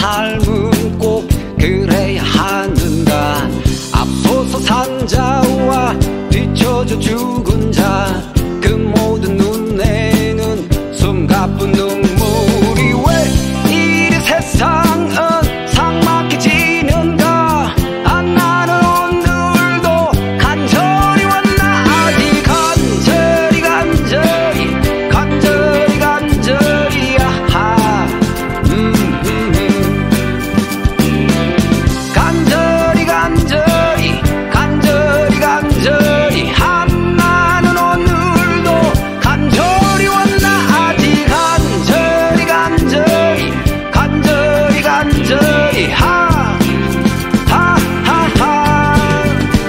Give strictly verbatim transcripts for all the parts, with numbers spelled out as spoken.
삶은 꼭 그래야 하는가. 앞서서 산 자와 뒤쳐져 죽은 자, 그 모든 눈에는 숨가쁜 눈물이 왜 이리 세상은 삭막해지는가. 아, 나는 오늘도 간절히 원나. 아직 간절히 간절히 간절히 간절히 아하 음, 음, 음. 간절히 간절히 간절히 간절히 한 나는 오늘도 간절히 원나. 아직 간절히 간절히 간절히 간절히 하 하하하.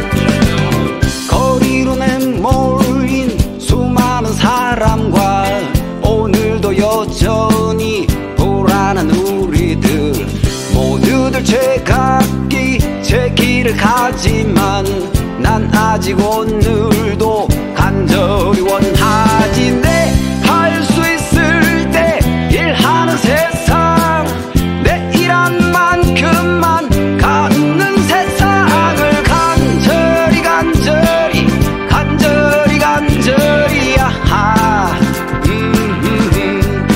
거리로 내몰린 수많은 사람과 오늘도 여전히 불안한 우리들, 모두들 제각기 제 길을 가지만 난 아직 오늘도 간절히 원하지. 내 할 수 있을 때 일하는 세상, 내 일한 만큼만 갖는 세상을 간절히 간절히 간절히 간절히 아하 음, 음, 음.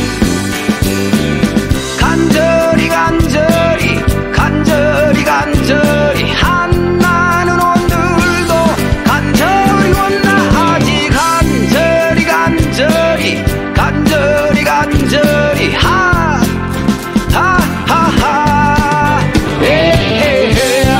간절히 간절히 간절히 간절히 한 나는 오늘도 간절히 원나. 아직 간절히 간절히 간절히 간절히 하 하하하 에헤헤.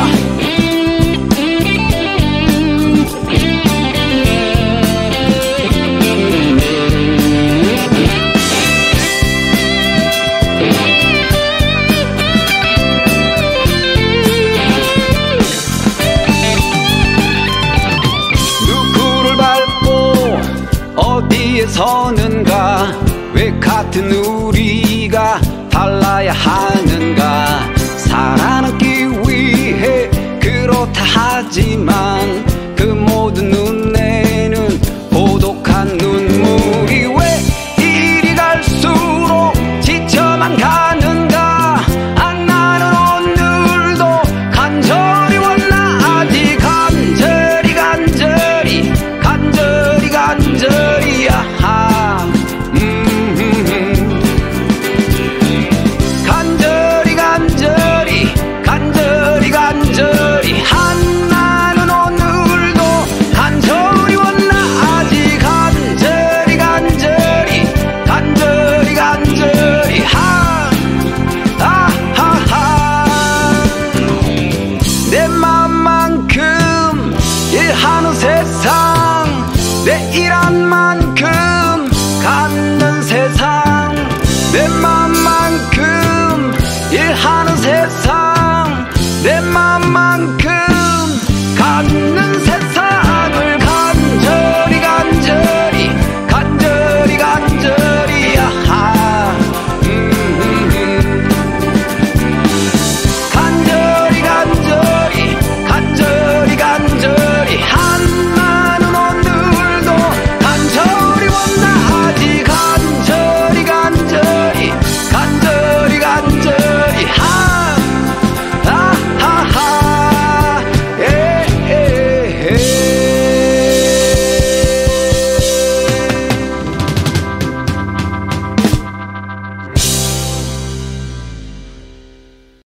누구를 밟고 어디에 서는가. 왜 같은 우리가 달라야 하는가. 살아남기 위해 그렇다 하지만 그 모든 눈